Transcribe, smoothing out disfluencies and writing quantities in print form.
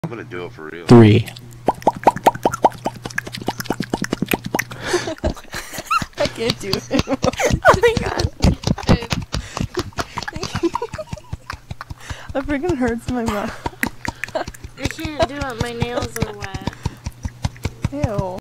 I'm gonna do it for real. 3. I can't do it. Oh my god. That freaking hurts my mouth. I can't do it, my nails are wet. Ew.